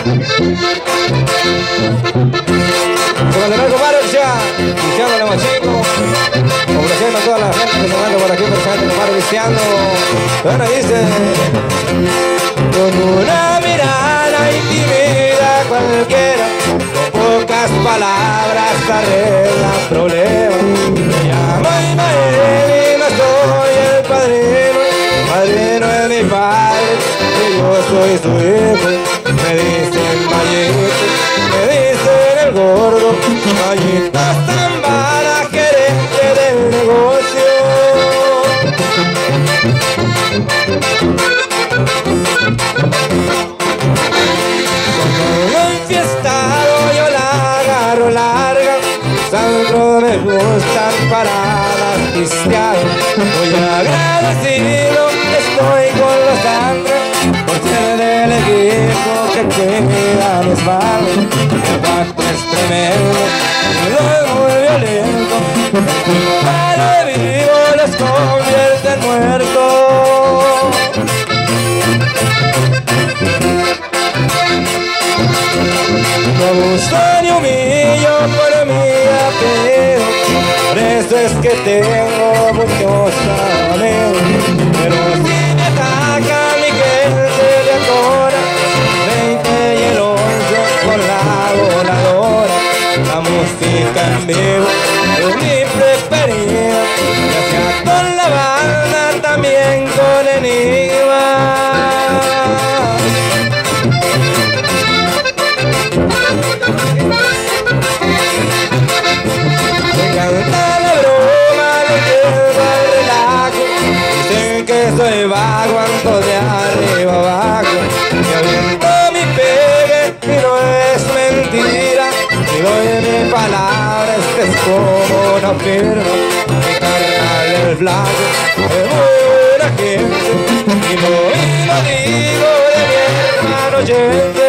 Comandante compadre, Cristiano de Machico, complaciendo a toda la gente que se manda por aquí presente, compadre Cristiano. Bueno, dice: con una mirada intimida cualquiera, con pocas palabras arregla problemas. Me llamo Ismael y no soy el padrino, padrino es mi padre y yo soy su hijo. Me dicen Mayito, me dicen el gordo, Mayitas tan mala, gerente del negocio. Cuando enfiestado yo la agarro larga, Sandro me gustan para las pisteadas. Muy agradecido estoy con los Sandro por ser del equipo que cuida mi espalda. El vato es tremendo y luego muy violento, para vivo los convierte en muertos. No abuso ni humillo por mi apellido, por eso es que tengo muchos amigos. Pero si me ataca mi gente de ahora, 20 y el 11 con la voladora. La música en vivo es mi preferida, ya sea con la banda, también con Enigma. Me encanta la broma, me lleva el relajo. Dicen que soy vago, ando de arriba abajo. Me aviento mi pegue y no es mentira. Si doy mi palabra, este es como una firma. Mi carnal el flaco es buena gente y lo mismo digo de mi hermano Chente.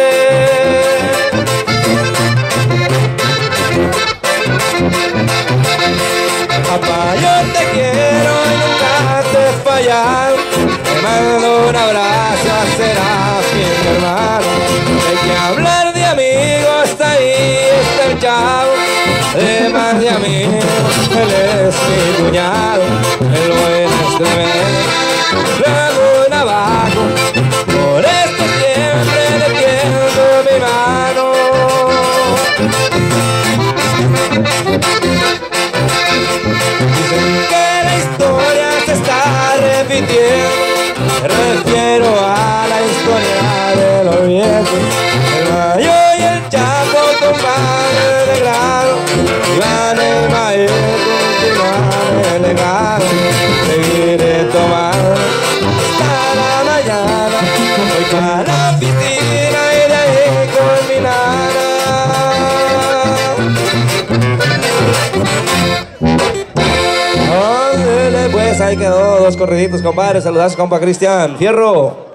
Papá, yo te quiero y nunca te he fallado. Te mando un abrazo a Serafín, mi hermano. Hay que hablar de amigos, ahí está el chavo. Además de amigos, él es mi cuñado. El buen es tremendo, luego un abajo. Por esto siempre le tiendo mi mano. Dicen que la historia se está repitiendo, me refiero a la historia de los viejos. El Mayo y el Chapo, compadre de grado, Iván y Mayo continuar el legado. Seguiré tomando hasta la mañana, voy para la oficina y de ahí con mi nana. Ándele, pues ahí quedó, dos corriditos, compadre. Saludazos, compa Cristian Fierro.